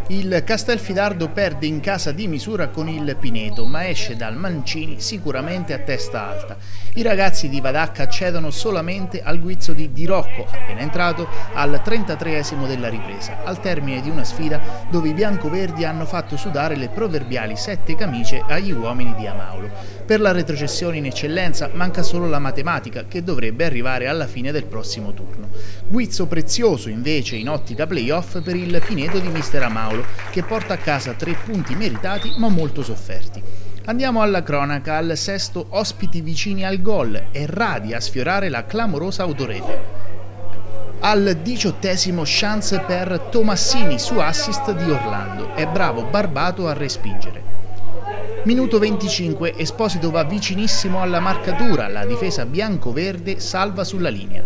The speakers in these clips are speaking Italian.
Il Castelfidardo perde in casa di misura con il Pineto, ma esce dal Mancini sicuramente a testa alta. I ragazzi di Vadacca cedono solamente al guizzo di Di Rocco, appena entrato al 33esimo della ripresa, al termine di una sfida dove i biancoverdi hanno fatto sudare le proverbiali 7 camicie agli uomini di Amaulo. Per la retrocessione in eccellenza manca solo la matematica, che dovrebbe arrivare alla fine del prossimo turno. Guizzo prezioso invece in ottica playoff per il Pineto di mister Amaulo, che porta a casa 3 punti meritati ma molto sofferti. Andiamo alla cronaca, al sesto ospiti vicini al gol e radi a sfiorare la clamorosa autorete. Al 18esimo chance per Tomassini su assist di Orlando, è bravo Barbato a respingere. Minuto 25, Esposito va vicinissimo alla marcatura, la difesa bianco-verde salva sulla linea.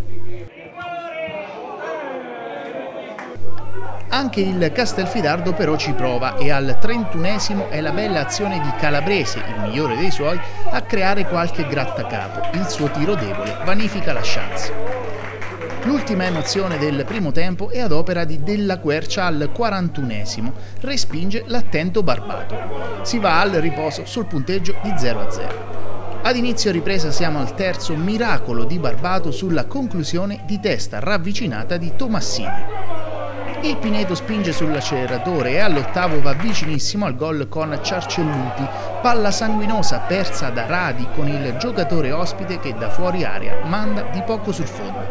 Anche il Castelfidardo però ci prova e al 31esimo è la bella azione di Calabrese, il migliore dei suoi, a creare qualche grattacapo. Il suo tiro debole vanifica la chance. L'ultima emozione del primo tempo è ad opera di Della Quercia al 41esimo, respinge l'attento Barbato. Si va al riposo sul punteggio di 0-0. Ad inizio ripresa siamo al terzo miracolo di Barbato sulla conclusione di testa ravvicinata di Tomassini. Il Pineto spinge sull'acceleratore e all'ottavo va vicinissimo al gol con Ciarcelluti, palla sanguinosa persa da Radi con il giocatore ospite che da fuori area manda di poco sul fondo.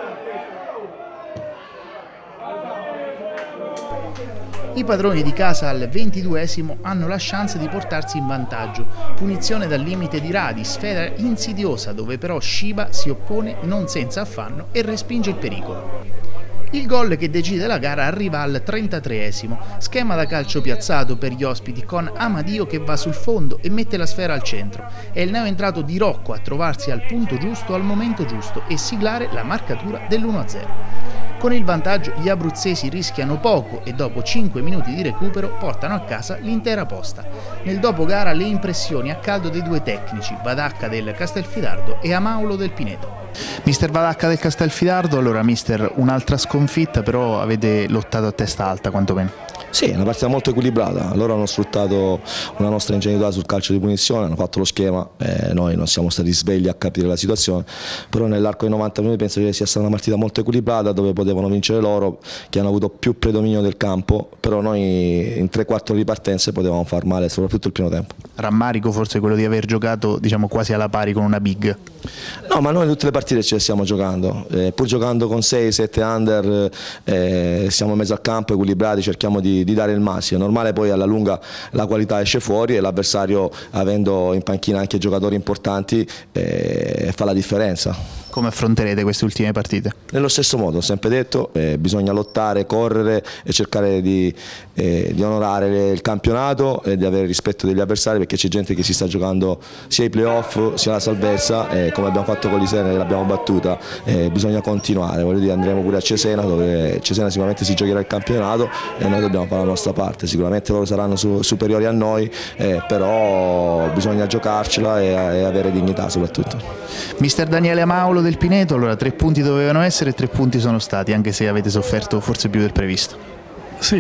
I padroni di casa al 22esimo hanno la chance di portarsi in vantaggio, punizione dal limite di Radi, sfera insidiosa dove però Shiba si oppone non senza affanno e respinge il pericolo. Il gol che decide la gara arriva al 33esimo, schema da calcio piazzato per gli ospiti con Amadio che va sul fondo e mette la sfera al centro. È il neoentrato Di Rocco a trovarsi al punto giusto al momento giusto e siglare la marcatura dell'1-0. Con il vantaggio gli abruzzesi rischiano poco e dopo 5 minuti di recupero portano a casa l'intera posta. Nel dopogara le impressioni a caldo dei due tecnici, Vadacca del Castelfidardo e Amaulo del Pineto. Mister Vadacca del Castelfidardo, allora mister, un'altra sconfitta, però avete lottato a testa alta quantomeno. Sì, è una partita molto equilibrata, loro hanno sfruttato una nostra ingenuità sul calcio di punizione, hanno fatto lo schema, noi non siamo stati svegli a capire la situazione, però nell'arco dei 90 minuti penso che sia stata una partita molto equilibrata dove potevano vincere loro, che hanno avuto più predominio del campo, però noi in 3-4 ripartenze potevamo far male, soprattutto il primo tempo. Rammarico forse quello di aver giocato diciamo quasi alla pari con una big? No, ma noi tutte le partite ce le stiamo giocando, pur giocando con 6-7 under siamo in mezzo al campo equilibrati, cerchiamo di dare il massimo. È normale poi alla lunga la qualità esce fuori e l'avversario, avendo in panchina anche giocatori importanti, fa la differenza. Come affronterete queste ultime partite? Nello stesso modo, ho sempre detto, bisogna lottare, correre e cercare di onorare il campionato e di avere rispetto degli avversari, perché c'è gente che si sta giocando sia i playoff sia la salvezza, come abbiamo fatto con l'Isena che l'abbiamo battuta, bisogna continuare. Voglio dire, andremo pure a Cesena, dove Cesena sicuramente si giocherà il campionato e noi dobbiamo fare la nostra parte. Sicuramente loro saranno superiori a noi, però bisogna giocarcela e avere dignità soprattutto. Mister Daniele Amaulo del Pineto, allora 3 punti dovevano essere e 3 punti sono stati, anche se avete sofferto forse più del previsto. Sì,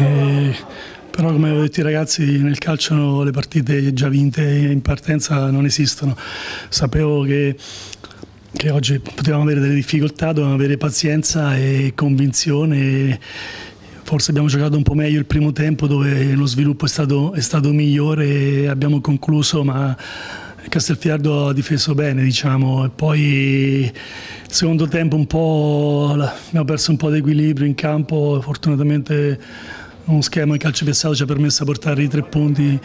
però come avevo detto i ragazzi, nel calcio le partite già vinte in partenza non esistono. Sapevo che oggi potevamo avere delle difficoltà, dovevamo avere pazienza e convinzione. Forse abbiamo giocato un po' meglio il primo tempo, dove lo sviluppo è stato migliore e abbiamo concluso, ma Castelfidardo ha difeso bene, diciamo, e poi il secondo tempo abbiamo perso un po' di equilibrio in campo. Fortunatamente uno schema di calcio piazzato ci ha permesso di portare i 3 punti,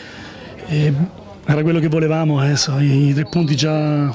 era quello che volevamo. Adesso i 3 punti già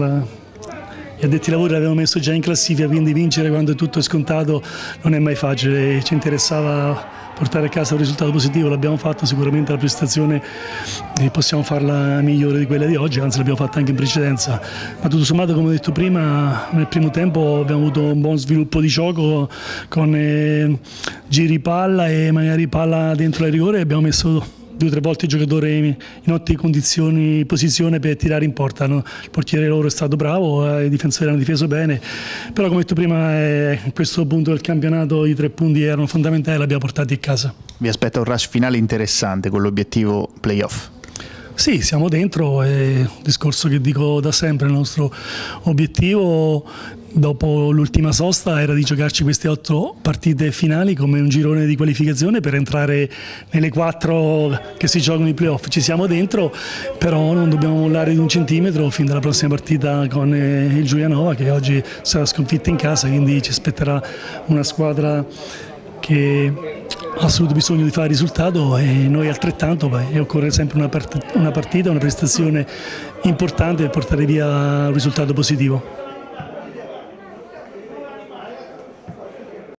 gli addetti ai lavori l'avevano messo già in classifica, quindi vincere quando tutto è scontato non è mai facile. Ci interessava portare a casa un risultato positivo, l'abbiamo fatto, sicuramente la prestazione possiamo farla migliore di quella di oggi, anzi l'abbiamo fatta anche in precedenza, ma tutto sommato, come ho detto prima, nel primo tempo abbiamo avuto un buon sviluppo di gioco con giri palla e magari palla dentro la rigore, abbiamo messo 2 o 3 volte il giocatore in ottime condizioni, posizione per tirare in porta. Il portiere loro è stato bravo, i difensori hanno difeso bene, però come detto prima a questo punto del campionato i 3 punti erano fondamentali, li abbiamo portati a casa. Vi aspetta un rush finale interessante con l'obiettivo playoff. Sì, siamo dentro, è un discorso che dico da sempre, il nostro obiettivo dopo l'ultima sosta era di giocarci queste 8 partite finali come un girone di qualificazione per entrare nelle 4 che si giocano i playoff. Ci siamo dentro, però non dobbiamo mollare di un centimetro fin dalla prossima partita con il Giulianova, che oggi sarà sconfitta in casa, quindi ci aspetterà una squadra che ha assoluto bisogno di fare risultato e noi altrettanto, e occorre sempre una partita, una prestazione importante per portare via un risultato positivo.